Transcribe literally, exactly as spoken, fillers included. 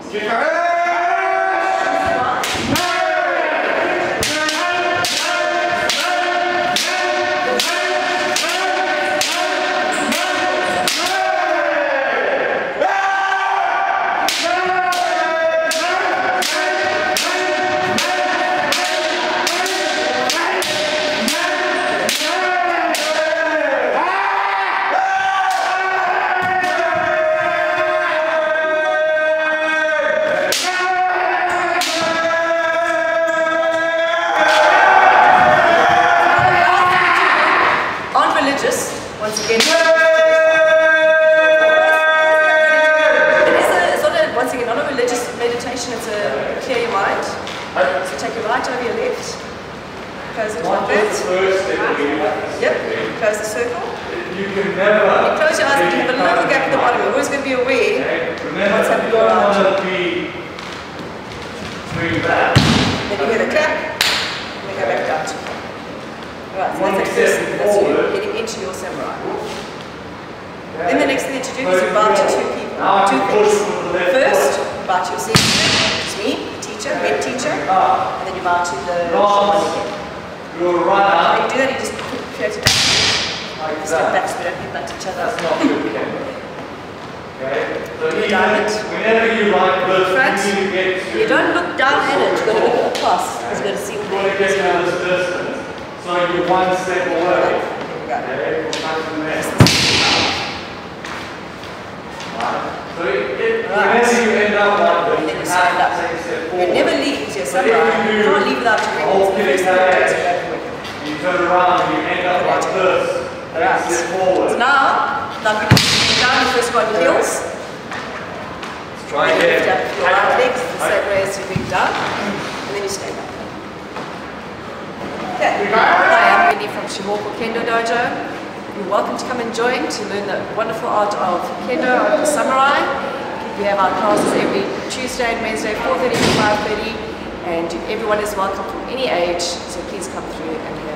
Once again, it is a, it's not a, once again, not a religious meditation, it's a clear your mind. So take your right over your left, close it like that. Yep, close the circle. You can never. You close your eyes and you have a little gap at the bottom. You're always going to be aware of what's happening around you. Then you hear the clap, and we go back down to Right, so that's the first thing, that's you getting into your samurai. Then the next thing that you do is you bow to two people, two things. First, you bow to your second, which is me, the teacher, head teacher, and then you bow to the shaman again. How you do that, you just create a back split. Just like back split, don't hit that to each other. That's not good, okay? So do a diamond. Whenever you like this, front, you need to get to you don't look down at it, you've got to look across. You've got to see where it is around. So you're one step away. Okay. We'll come from there. Right. So it, it, right. whenever you end up like this, then you you stand have up. to take a step forward. You never leave your samurai. You can't leave without your weapons. The first thing you do is you go for weapon. You turn around and you end up like this. Take a step forward. So now, now you down, you first go on your heels. Let's try again. again. Lift up your right legs the same way as you lift down. And then you stand up. Okay. Hi, I'm Wendy from Shi Hoko Kendo Dojo. You're welcome to come and join to learn the wonderful art of Kendo, of the samurai. We have our classes every Tuesday and Wednesday, four thirty to five thirty, and everyone is welcome from any age, so please come through and